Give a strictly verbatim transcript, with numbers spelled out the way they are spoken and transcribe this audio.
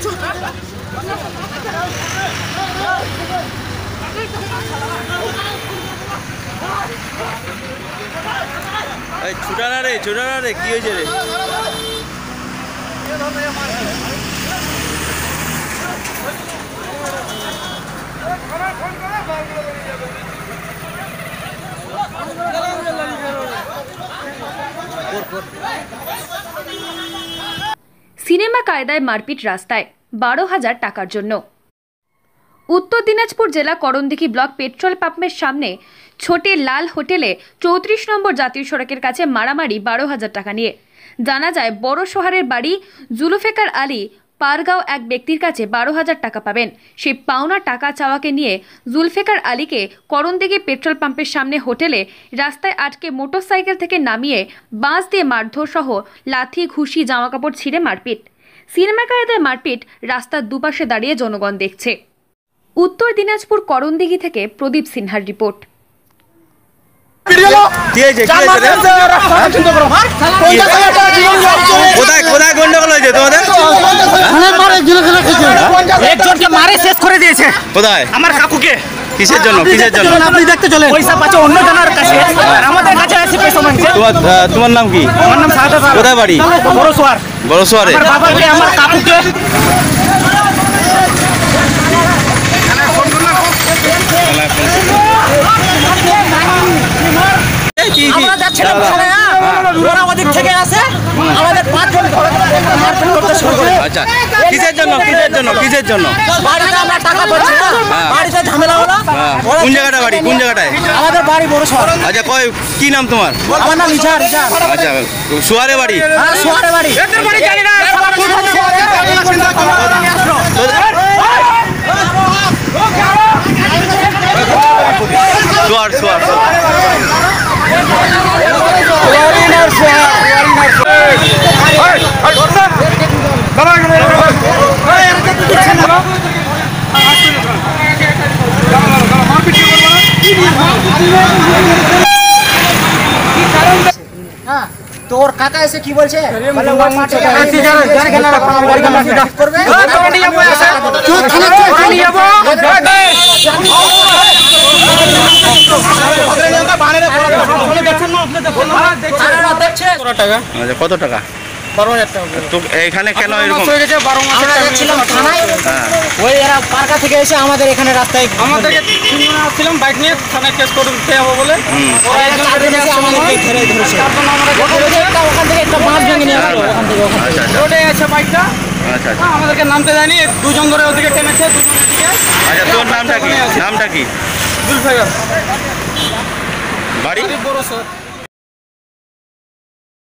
ছুটা না রে, ছুটা না রে, কি হয়েছে রে? সিনেমা কায়দায় মারপিট রাস্তায় বারো হাজার টাকার জন্য। উত্তর দিনাজপুর জেলা করণদিঘি ব্লক পেট্রোল পাম্পের সামনে ছোটে লাল হোটেলে চৌত্রিশ নম্বর জাতীয় সড়কের কাছে মারামারি বারো হাজার টাকা নিয়ে। জানা যায় বড় শহরের বাড়ি জুলফিকার আলী পারগাঁও এক ব্যক্তির কাছে বারো হাজার টাকা পাবেন। সেই পাওনা টাকা চাওয়াকে নিয়ে জুলফিকার আলীকে করণদিঘি পেট্রোল পাম্পের সামনে হোটেলে রাস্তায় আটকে মোটরসাইকেল থেকে নামিয়ে বাঁশ দিয়ে মারধর সহ লাথি ঘুষি জামাকাপড় ছিঁড়ে মারপিট। সিনেমা কায়দায় মারপিট রাস্তার দুপাশে দাঁড়িয়ে জনগণ দেখছে। উত্তর দিনাজপুর করণদিঘি থেকে প্রদীপ সিনহার রিপোর্ট। কিসের জন্য কিসের জন্য আপনি দেখতে চলেন, পয়সা পাচ্ছে অন্য জনের কাছে, আমাদের কাছে এসে পয়সা মাংছে। তোমার নাম কি? আমার নাম সাহাদাত। কোথায় বাড়ি? বড়সোয়ার। বড়সোয়ারে। আমার বাবাকে আমার কাকুকে আমরা যাচ্ছিলাম ওরা ওদিক থেকে আসে আমাদের পাঁচজন মারপিট করতে শুরু করে। আচ্ছা, কিসের জন্য কিসের জন্য কিসের জন্য? বাড়িতে আমরা টাকা পাচ্ছি না, বাড়িতে ঝামেলা হলো। কোন জায়গাটা বাড়ি? কোন জায়গাটায়? আমাদের বাড়ি বড়সোয়ার। আচ্ছা, কয় কি নাম তোমার? আমার নাম ইশার। ইশার। আচ্ছা, সোয়ারে বাড়ি? হ্যাঁ, সোয়ারে বাড়ি। এদের বাড়ি জানি না। সোয়ার সোয়ার তোর কাকা এসে কি বলছে? কত টাকা? বারো হাজার টাকা। তো এখানে কেন এরকম? আমরা যাচ্ছিলাম থানায়, ওই এরা পার্কা থেকে এসে আমাদের এখানে রাস্তায় আমাদেরকে তিনজন আসছিলাম বাইক নিয়ে থানায় কেস করতে হবে বলে ওরা একজন এসে আমাদেরকে ঘিরে ধরেছে। ওখান থেকে একটা বাঁশ ভেঙে নিয়ে আসলো ওখান থেকে ওখান থেকে রোডে আছে বাইকটা। আচ্ছা আচ্ছা, আমাদেরকে নামতে দেয়নি, দুজন ধরে ওদিকে টেনেছে দুজন দিকে। আচ্ছা, তোর নামটা কি? নামটা কি? জুলফিকার। বাড়ি? বড়সোয়ার।